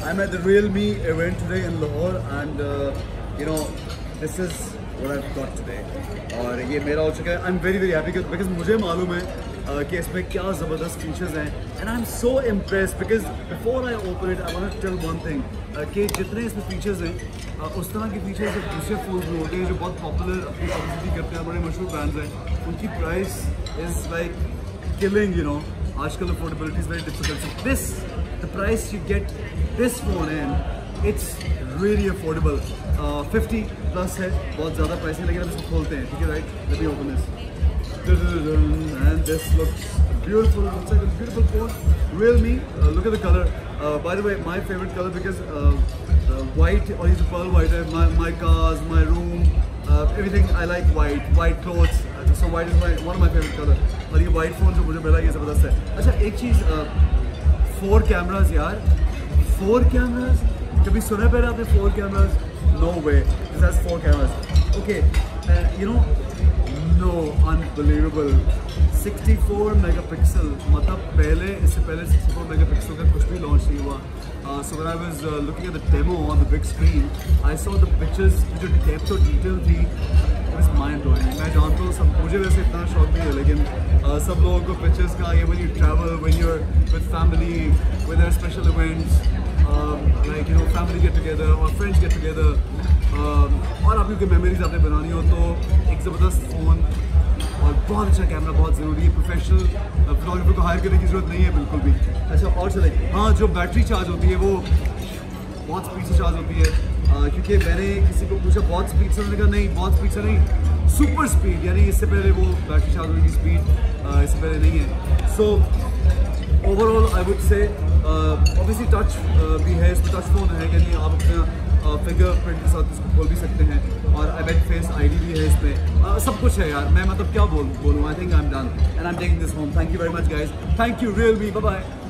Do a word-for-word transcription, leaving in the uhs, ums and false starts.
I'm at the Realme event today in Lahore, and uh, you know, this is what I've got today. और ये मेरा हो चुका है. I'm very very happy because मुझे मालूम है uh, कि इसमें क्या ज़बरदस्त features हैं, and I'm so impressed because before I open it, I want to tell one thing uh, कि जितने इसमें features हैं, uh, उस तरह के features जो दूसरे phones में होते हैं जो बहुत popular अपनी publicity करते हैं, बड़े मशहूर brands हैं, उनकी price is like killing, you know. आजकल affordability is very difficult. So this, the price you get this phone in, it's really affordable. uh, fifty plus है, बहुत ज़्यादा प्राइस है, लेकिन हम इसको खोलते हैं, ठीक है, right? Let me open this. And this looks beautiful. Looks like a beautiful phone. Realme. Uh, look at the color. Uh, by the way, my favorite color because uh, uh, white or is pearl white. My my cars, my room, uh, everything I like white. White clothes. Uh, so white is my one of my favorite color. और ये white phone जो मुझे मिला ये ज़बरदस्त है. अच्छा एक चीज़, फोर कैमराज यार. Four cameras? कभी सुना पहले आपने four cameras? No way. This has four cameras. Okay, uh, you know, no, unbelievable. sixty-four megapixel. मतलब पहले इससे पहले sixty-four megapixel का कुछ भी launch नहीं हुआ. Uh, so when I was uh, looking at the demo on the big screen, I saw the pictures जो depth और detail थी. It was mind blowing. मैं जानता हूँ सब मुझे वैसे इतना शौक नहीं है, लेकिन uh, सब लोगों को pictures का ये when you travel, when you're with family, when there are special events. Um, like you know, family get together or friends get together, um, और आप लोग मेमोरीज आपने बनानी हो तो एक ज़बरदस्त फ़ोन और बहुत अच्छा कैमरा बहुत ज़रूरी है. प्रोफेशनल फोटोग्राफर को हायर करने की ज़रूरत नहीं है बिल्कुल भी. अच्छा और चले, हाँ, जो बैटरी चार्ज होती है वो बहुत स्पीड से चार्ज होती है, uh, क्योंकि मैंने किसी को पूछा बहुत स्पीड से, उन्होंने कहा नहीं बहुत स्पीड से नहीं, सुपर स्पीड, यानी इससे पहले वो बैटरी चार्ज होने की स्पीड uh, इससे पहले नहीं है. So overall I would say obviously touch भी है, इसमें टच फोन है, यानी आप अपना फिंगर प्रिंट के साथ इसको खोल भी सकते हैं, और आई बेट फेस आईडी भी है इसमें. uh, सब कुछ है यार. मैं मतलब क्या बोल बोलूँ. I think I am done and I am taking this home. Thank you very much guys. Thank you Realme. Bye bye.